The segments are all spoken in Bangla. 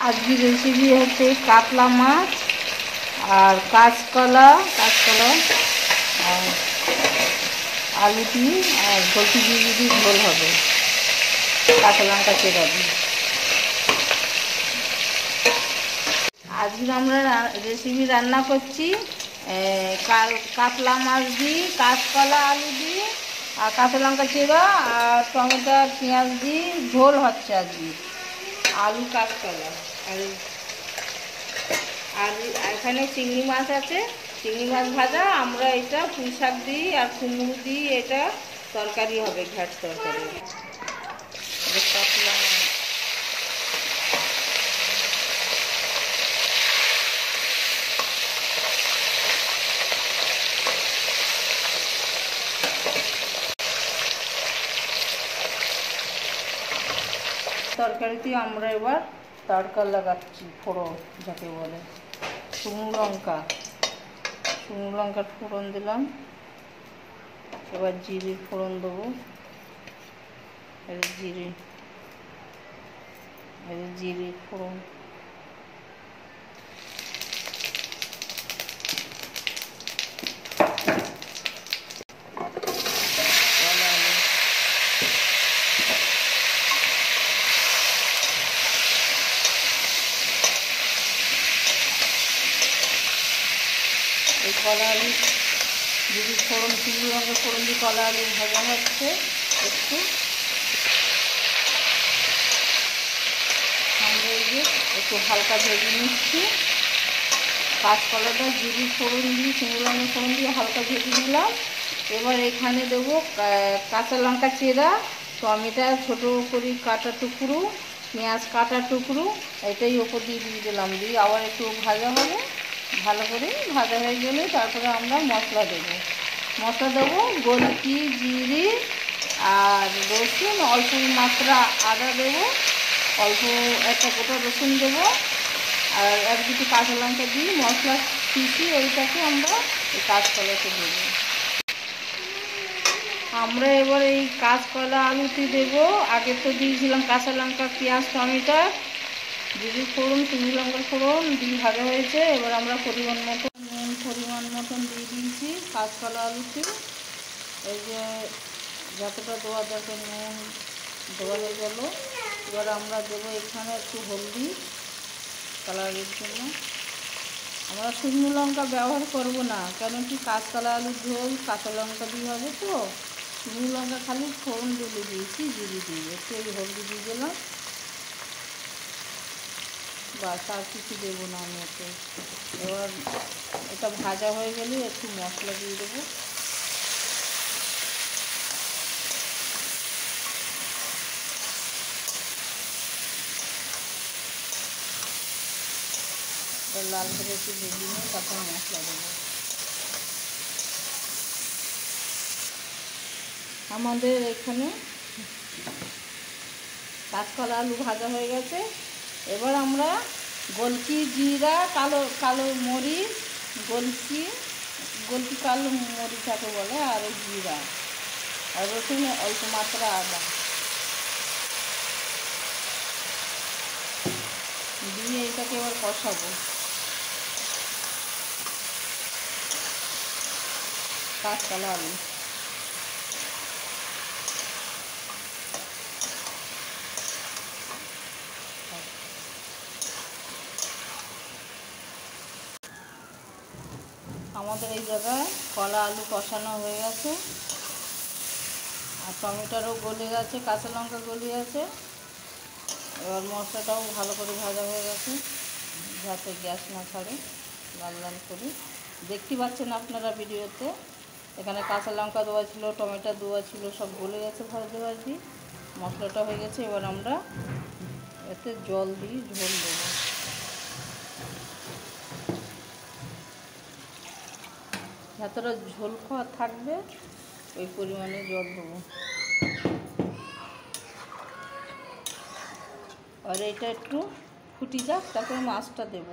আজকে রেসিপি হচ্ছে কাতলা মাছ আর কাঁচকলা আর আলু দিয়ে আর ঘলটি দিয়ে ঝোল হবে কাঁচা লঙ্কা চেরা দিয়ে। আজকে আমরা রেসিপি রান্না করছি কাতলা মাছ দিয়ে কাঁচকলা আলু দিয়ে আর কাঁচা লঙ্কা চেরা আর টমেটো পেঁয়াজ দিয়ে ঝোল হচ্ছে আজকে আলু কাঁচকলা। আর এখানে চিংড়ি মাছ আছে, চিংড়ি মাছ ভাজা। আমরা এটা পুঁই শাক দিই আর কুমড়ো দিই, এটা তরকারি হবে, ঘাট তরকারি। কাতলা তরকারিতে আমরা এবার তড়কা লাগাচ্ছি, ফোড়ন যাকে বলে। শুকনো লঙ্কার ফোড়ন দিলাম। এবার জিরির ফোড়ন দেবো। জিরির ফোড়ন, এই কলা আলু যদি ফোড়ন, শুকনো লঙ্কা ফোড়ন দিয়ে কলা আলু ভাজা হচ্ছে। একটু আমরা এই যে একটু হালকা ভেজে নিচ্ছি। কাঁচকলাটা জিরি ফোড়ন দিয়ে, শুকনো লঙ্কা ফোড়ন দিয়ে হালকা ভেজে নিলাম। এবার এখানে দেবো কাঁচা লঙ্কা চেরা, টমেটো ছোটো করে কাটা টুকরো, পেঁয়াজ কাটা টুকরো, এটাই ওপর দিয়ে দিলাম। দিয়ে আবার একটু ভাজা হবে। ভালো করে ভাজা হয়ে গেলে তারপরে আমরা মশলা দেবো গোলকি, জিরে আর রসুন, অল্প মাত্রা আদা দেবো, অল্প একটা গোটা রসুন দেবো আর এক দুটো কাঁচা লঙ্কা দিয়ে মশলা পিষিয়ে ওইটাকে আমরা এই কাঁচকলাতে দেবো। আমরা এবার এই কাঁচকলা আলুতে দেবো। আগে তো দিয়েছিলাম কাঁচা লঙ্কা, পেঁয়াজ, টমেটো, জিরে ফোড়ন, শুকনো লঙ্কার ফোড়ন দিয়ে ভাজা হয়েছে। এবার আমরা পরিমাণ মতন দিয়ে দিয়েছি কাঁচকলা আলুতে। এই যে যতটা দেওয়া দরকার নুন দেওয়া হয়ে গেল। এবার আমরা দেবো এখানে একটু হলদি কালারের জন্য। আমরা শুকনো লঙ্কা ব্যবহার করব না, কেন কি কাঁচকলা আলুর ঝোল কাঁচা লঙ্কা দিয়ে হবে, তো শুকনো লঙ্কা খালি ফোড়ন দিলে দিয়েছি, জিরে দিয়ে একটু এই হলদি দিয়ে দিলাম, বাস আর কিছু দেবো না আমি এতে। এবার এটা ভাজা হয়ে গেলে একটু মশলা দিয়ে দেবো। লাল করে একটু ভেজে নিয়ে তারপর মশলা দেবো। আমাদের এখানে কাঁচকলা আলু ভাজা হয়ে গেছে। এবার আমরা গোলকি, জিরা, কালো মরিচ, গোলকি কালো মরিচাকে বলে, আর এই জিরা আর রসুন, অল্প মাত্রা আদা দিয়ে এটাকে এবার কষাবো। কাঁচকলা আলু আমাদের এই জায়গায় কলা আলু কষানো হয়ে গেছে আর টমেটোও গলে গেছে, কাঁচা লঙ্কা গলে গেছে। এবার মশলাটাও ভালো করে ভাজা হয়ে গেছে, যাতে গ্যাস না ছাড়ে, লাল লাল করে দেখতে পাচ্ছেন আপনারা ভিডিওতে। এখানে কাঁচা লঙ্কা দেওয়া ছিল, টমেটো দেওয়া ছিল, সব গলে গেছে ভাজি। মশলাটা হয়ে গেছে। এবার আমরা এতে জল দিয়ে ঝোল দেবো। যতটা ঝোল খাওয়া থাকবে ওই পরিমাণে জল দেবো। আর এটা একটু ফুটি যাক, তারপরে মাছটা দেবো।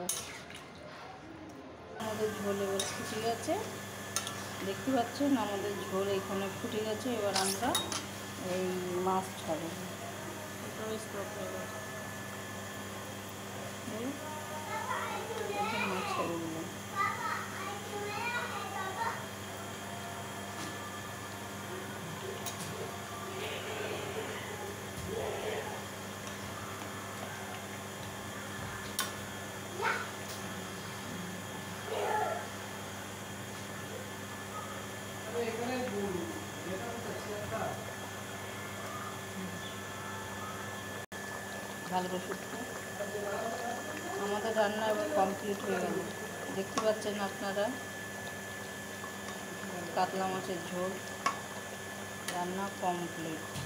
আমাদের ঝোল এবার ফুটে গেছে, দেখতে পাচ্ছেন আমাদের ঝোল এখানে ফুটে গেছে। এবার আমরা এই মাছ ছাড়ব। যে মাছেরগুলো। ভালো শুটকি আমাদের রান্না এবার কমপ্লিট হয়ে গেল। দেখতে পাচ্ছেন আপনারা কাতলা মাছের ঝোল রান্না কমপ্লিট।